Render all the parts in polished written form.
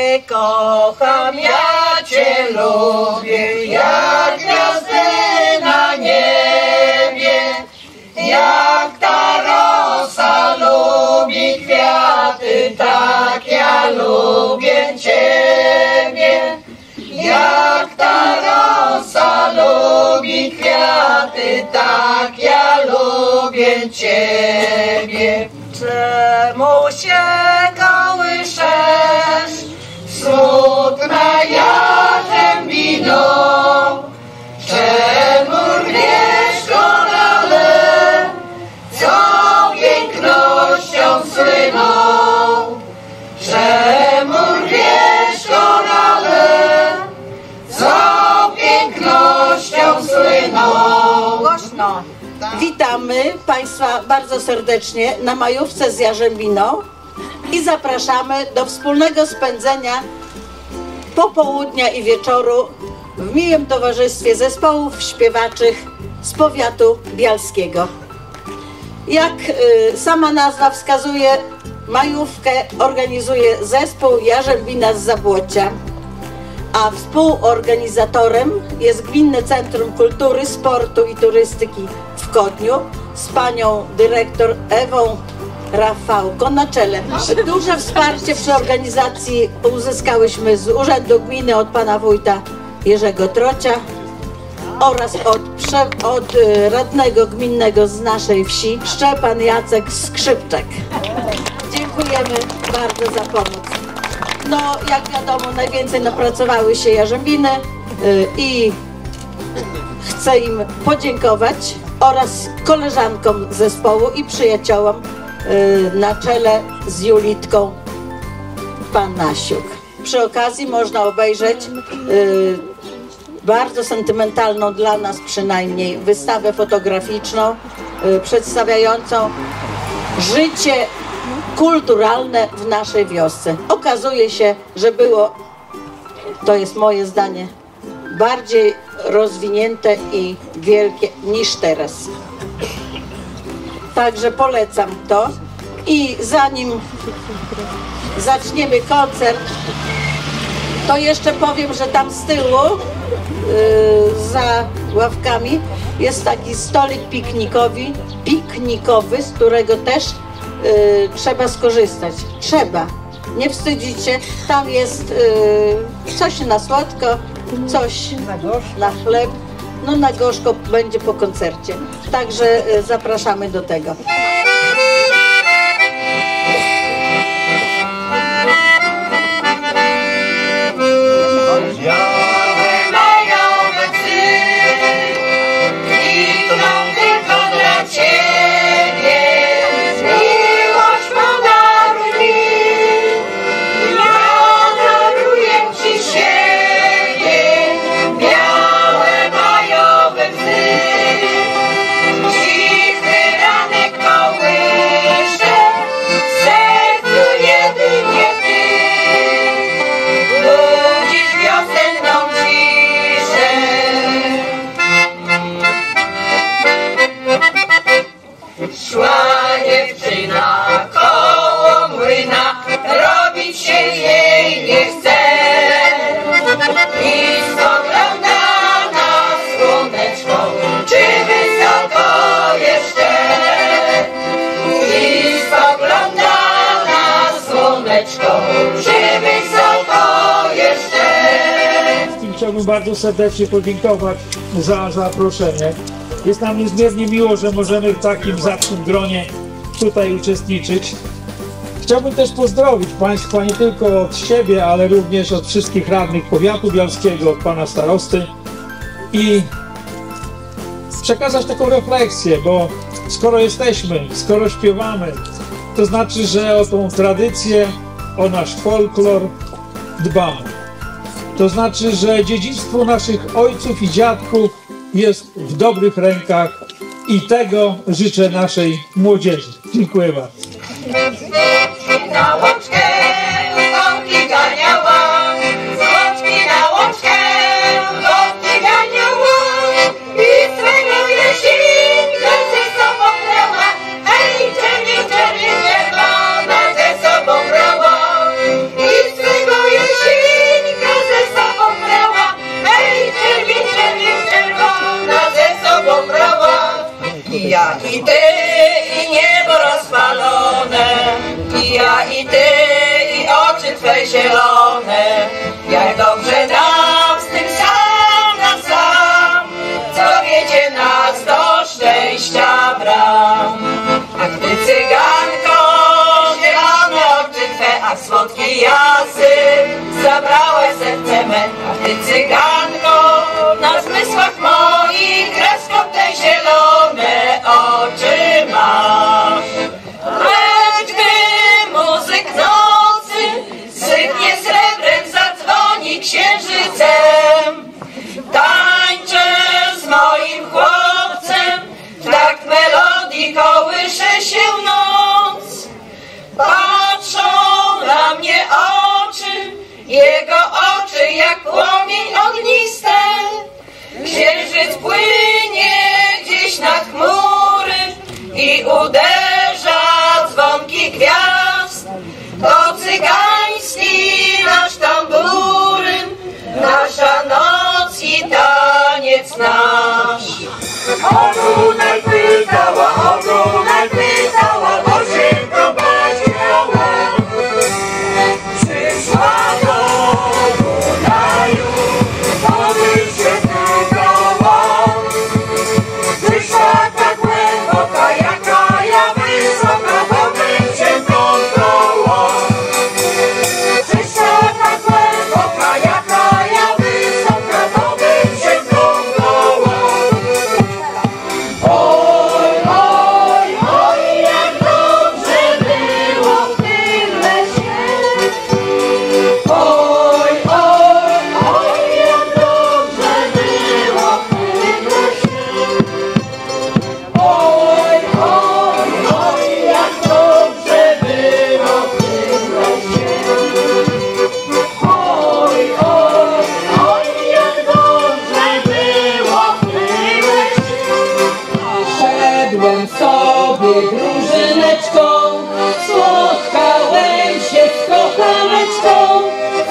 Cię kocham, ja Cię lubię, jak gwiazdy na niebie, jak ta rosa lubi kwiaty, tak ja lubię Ciebie. Jak ta rosa lubi kwiaty, tak ja lubiCiebie. Czemu się kołyszesz, smutna jarzębino? Czemu rwiesz korale, co pięknością słyną? Czemu rwiesz korale, co pięknością słyną? Głośno. Witamy Państwa bardzo serdecznie na majówce z Jarzębiną i zapraszamy do wspólnego spędzenia popołudnia i wieczoru w miłym towarzystwie zespołów śpiewaczych z powiatu bialskiego. Jak sama nazwa wskazuje, majówkę organizuje zespół Jarzębina z Zabłocia, a współorganizatorem jest Gminne Centrum Kultury, Sportu i Turystyki w Kodniu z panią dyrektor Ewą Rafałko na czele. Duże wsparcie przy organizacji uzyskałyśmy z Urzędu Gminy od pana wójta Jerzego Trocia oraz od radnego gminnego z naszej wsi Szczepan Jacek Skrzypczek. Dziękujemy bardzo za pomoc. No, jak wiadomo, najwięcej napracowały się Jarzębiny i chcę im podziękować oraz koleżankom zespołu i przyjaciołom na czele z Julitką Panasiuk. Przy okazji można obejrzeć bardzo sentymentalną dla nas przynajmniej wystawę fotograficzną przedstawiającą życie kulturalne w naszej wiosce. Okazuje się, że było, to jest moje zdanie, bardziej rozwinięte i wielkie niż teraz. Także polecam to i zanim zaczniemy koncert, to jeszcze powiem, że tam z tyłu za ławkami jest taki stolik piknikowy, z którego też trzeba skorzystać. Trzeba. Nie wstydzić się. Tam jest coś na słodko, coś na chleb. No na gorzko będzie po koncercie. Także zapraszamy do tego. Chciałbym bardzo serdecznie podziękować za zaproszenie. Jest nam niezmiernie miło, że możemy w takim zacnym gronie tutaj uczestniczyć. Chciałbym też pozdrowić Państwa nie tylko od siebie, ale również od wszystkich radnych powiatu bialskiego, od Pana Starosty i przekazać taką refleksję, bo skoro jesteśmy, skoro śpiewamy, to znaczy, że o tą tradycję, o nasz folklor dbamy. To znaczy, że dziedzictwo naszych ojców i dziadków jest w dobrych rękach i tego życzę naszej młodzieży. Dziękuję bardzo. Na łączkę wątki ganiała, z łączki na łączkę wątki ganiała i swego jesienka ze sobą brała, hej, czerwień, czerwień, czerwona ze sobą brała i swego jesienka Ja i ty, i niebo rozpalone, i ja i ty, i oczy twe zielone. Jak dobrze nam z tym sam na sam, co wiedzie nas do szczęścia bram. A gdy cyganko, zielone oczy twe, a słodki jazyk zabrałeś serce me. A ty cyganko, na zmysłach moich kreską te zielone oczy masz. Lecz gdy muzyk nocy syknie srebrem, zadzwoni księżycem, tańczę z moim chłopcem, w takt melodii kołysze się noc. Patrzą na mnie oczy, jego oczy jak płomień ogniste. Księżyc płynie gdzieś nad chmury i uderza dzwonki gwiazd. To cygański nasz tamburyn, nasza noc i taniec nasz. Orunek pytała, bo się go bawiała. Przyszła do Dunaju, wody się wdygała. Wyszła tak głęboka, jaka ja wysoka, bo bym się kąpała. Wyszła tak głęboka, jaka ja wysoka, bo bym się kąpała. Oj, oj, oj, jak dobrze było w tym lesie. Oj, oj, oj, jak dobrze było w tym lesie. Oj, oj, oj, jak dobrze było w tym lesie. Oj, oj, oj, jak dobrze było w tym lesie. Szedłem sobie drużyneczką, spotkałem się z kochaneczką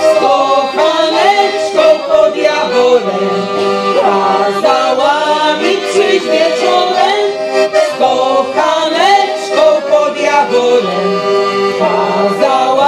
pod jaworem. Kazała mi przyjść wieczorem, z kochaneczką pod jaworem. Kazała